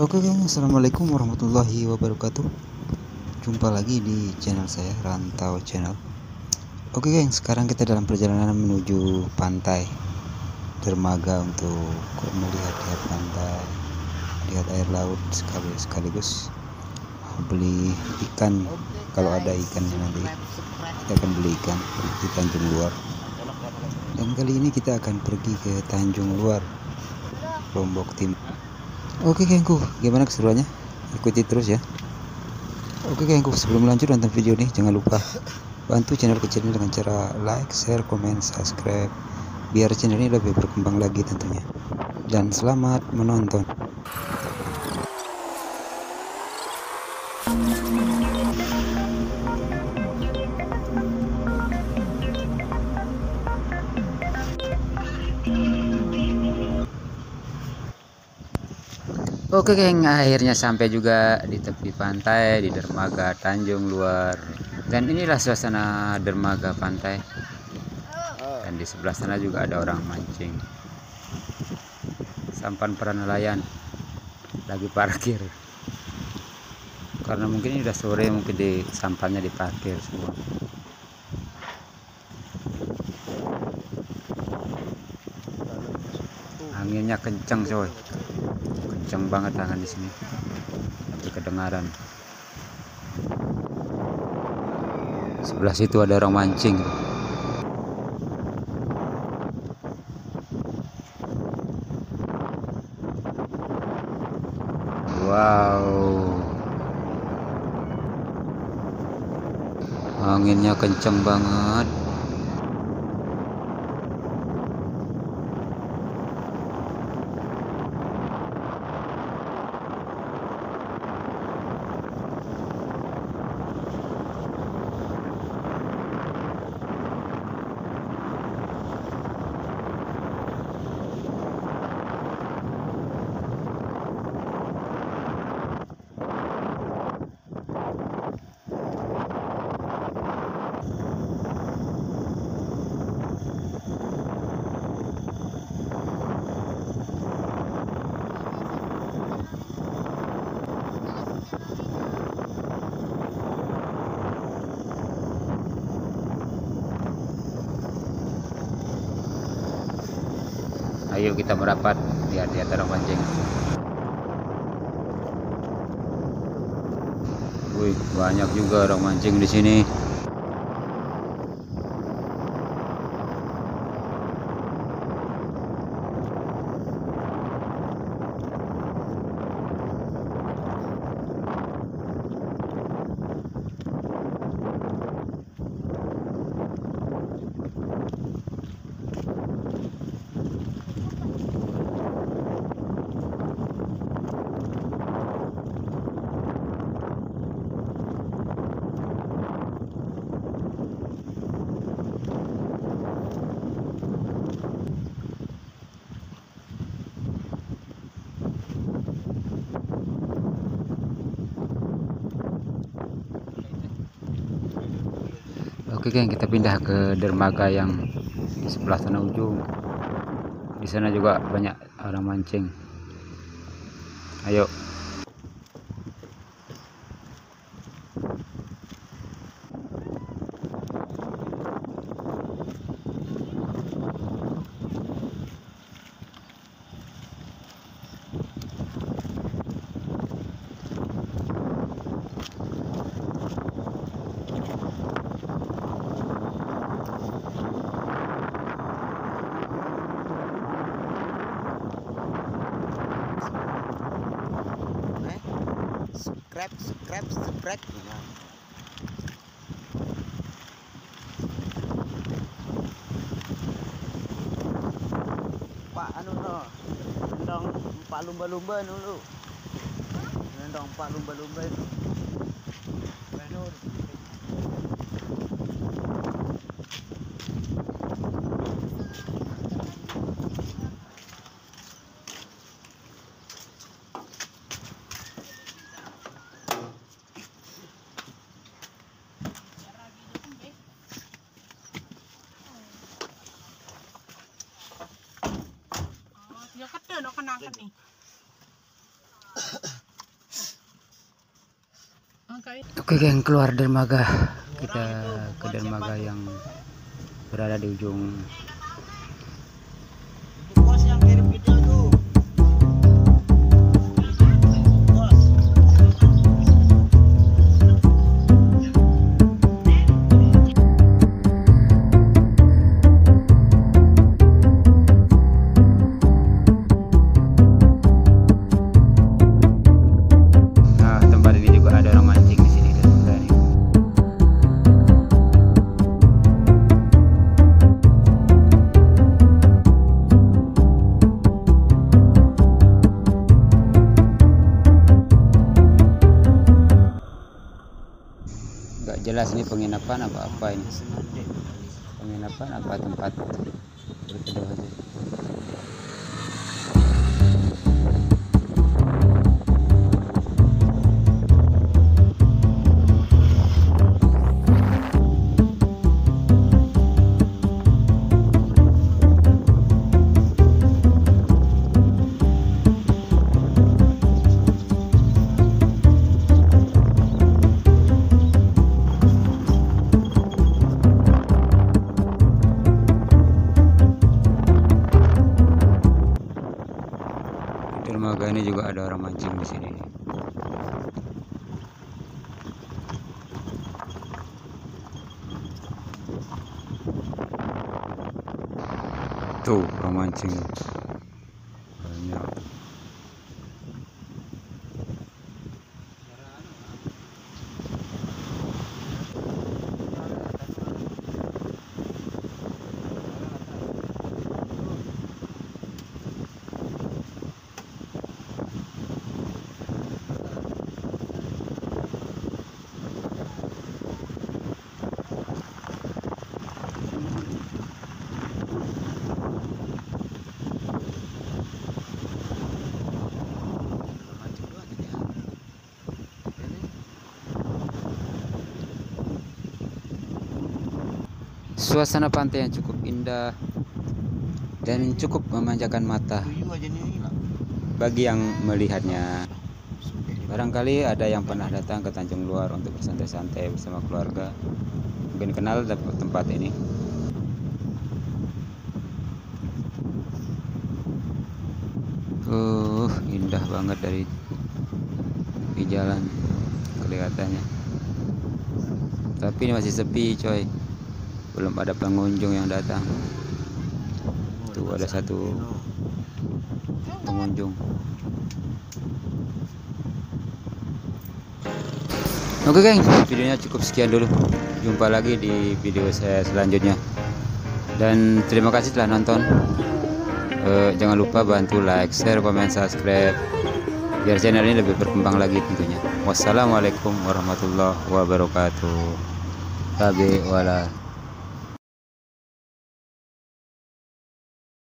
Oke geng, assalamualaikum warahmatullahi wabarakatuh. Jumpa lagi di channel saya, Rantau Channel. Oke geng, sekarang kita dalam perjalanan menuju pantai dermaga untuk melihat pantai, lihat air laut, sekaligus beli ikan. Kalau ada ikannya nanti kita akan beli ikan di Tanjung Luar. Dan kali ini kita akan pergi ke Tanjung Luar, Lombok Timur. Oke gengku, gimana keseruannya? Ikuti terus ya. Oke gengku, sebelum lanjut nonton video ini, jangan lupa bantu channel kecil ini dengan cara like, share, komen, subscribe, biar channel ini lebih berkembang lagi tentunya. Dan selamat menonton. Oke geng, akhirnya sampai juga di tepi pantai di dermaga Tanjung Luar. Dan inilah suasana dermaga pantai. Dan di sebelah sana juga ada orang mancing. Sampan para nelayan lagi parkir. Karena mungkin ini udah sore, mungkin di sampannya diparkir semua. Anginnya kencang coy. Kencang banget tangan di sini, sampai kedengaran. Sebelah situ ada orang mancing. Wow, anginnya kencang banget. Ayo kita merapat, lihat orang mancing. Wih, banyak juga orang mancing di sini. Oke geng, kita pindah ke dermaga yang di sebelah sana ujung. Di sana juga banyak orang mancing. Ayo. Subscribe. Pak anu no, nendong pak lumba-lumba dulu. Nendong pak lumba-lumba itu. Ya kete no kenang nih. Oke geng, keluar dermaga. Kita ke dermaga yang berada di ujung. Bos yang kirim video tuh. Nah, tempat ini juga ada orang mancing di sini dermaga ini. Gak jelas ini penginapan apa ini, penginapan apa tempat berteduh aja. Dermaga ini juga ada orang mancing di sini. Tuh, orang mancing banyak. Suasana pantai yang cukup indah dan cukup memanjakan mata bagi yang melihatnya. Barangkali ada yang pernah datang ke Tanjung Luar untuk bersantai-santai bersama keluarga, mungkin kenal tempat ini. Indah banget dari di jalan kelihatannya, tapi ini masih sepi coy, belum ada pengunjung yang datang. Tuh ada satu pengunjung. Oke geng, videonya cukup sekian dulu. Jumpa lagi di video saya selanjutnya. Dan terima kasih telah nonton. Jangan lupa bantu like, share, komen, subscribe biar channel ini lebih berkembang lagi tentunya. Wassalamualaikum warahmatullahi wabarakatuh. Tabe wala